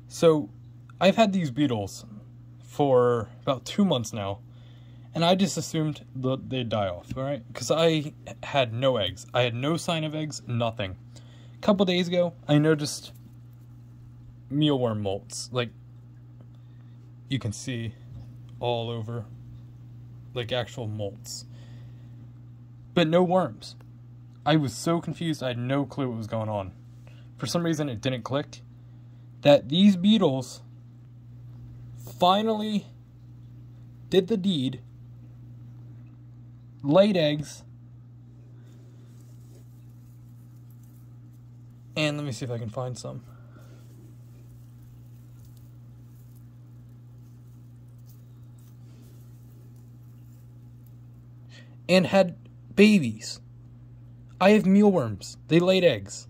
So, I've had these beetles for about 2 months now, and I just assumed that they'd die off, alright? Because I had no eggs. I had no sign of eggs, nothing. A couple days ago, I noticed mealworm molts. Like, you can see all over, like actual molts. But no worms. I was so confused, I had no clue what was going on. For some reason, it didn't click that these beetles finally did the deed, laid eggs, and let me see if I can find some. And had babies. I have mealworms. They laid eggs.